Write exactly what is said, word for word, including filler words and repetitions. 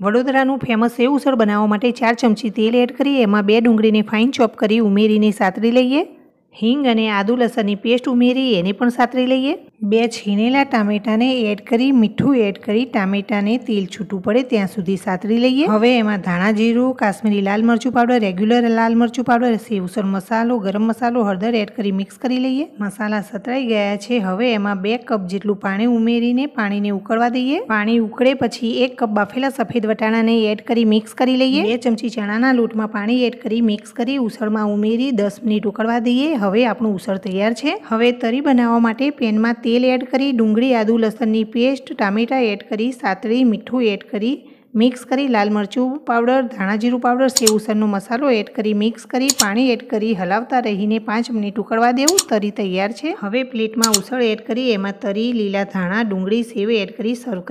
વડોદરાનું famous sev usal બનાવવા માટે ચાર ચમચી તેલ એડ કરી એમાં બે ડુંગળીને ફાઇન ચોપ કરી ઉમેરીને સાતરી લઈએ. હિંગ અને આદુ લસણની પેસ્ટ ઉમેરી એને પણ સાતરી લઈએ. બે છીણેલા ટામેટાને એડ કરી મીઠું એડ કરી ટામેટાને તેલ છૂટું પડે ત્યાં સુધી સાતરી લઈએ. હવે એમાં ધાણા જીરું, કાશ્મીરી લાલ મરચું પાવડર, રેગ્યુલર લાલ મરચું પાવડર, સેવ ઉસળ મસાલો, ગરમ મસાલો, હળદર એડ કરી મિક્સ કરી લઈએ. મસાલા સતરાઈ ગયા છે. હવે એમાં બે કપ જેટલું પાણી ઉમેરીને પાણીને ઉકળવા દઈએ. પાણી ઉકળે પછી એક કપ બાફેલા સફેદ વટાણાને એડ કરી મિક્સ કરી લઈએ. બે ચમચી ચણાના લોટમાં પાણી એડ કરી મિક્સ કરી ઉસળમાં ઉમેરી દસ મિનિટ ઉકળવા દઈએ. હવે આપણું ઉસળ તૈયાર છે. હવે તરી બનાવવા માટે પેનમાં તેલ એડ કરી ડુંગળી, આદુ, લસણની પેસ્ટ, ટામેટા એડ કરી સાતરી, મીઠું એડ કરી મિક્સ કરી લાલ મરચું પાવડર, ધાણા જીરું પાવડર, સેવ ઉસળનો મસાલો એડ કરી મિક્સ કરી પાણી એડ કરી હલાવતા રહીને પાંચ મિનિટ ઉકળવા દેવું. તરી તૈયાર છે. હવે પ્લેટમાં ઉસળ એડ કરી એમાં તરી, લીલા ધાણા, ડુંગળી, સેવ એડ કરી સર્વ